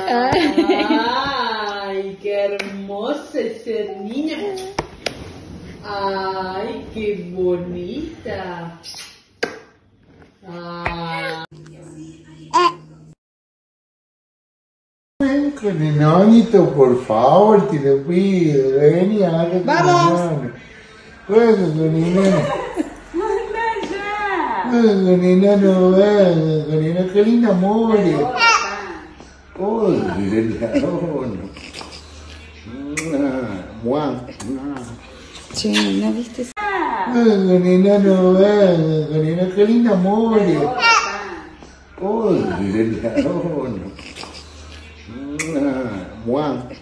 Ay, qué hermosa esa niña. Ay, qué bonita. Ay. Ven con enanito, por favor, te lo pido. Vení, hágate. ¡Vamos! Juega con enano. Juega con enano, venga, con enano. Qué linda mole. Uy, el león. Che, ¿no viste? Juega con enano, venga, con enano. Qué linda mole. Uy, el león.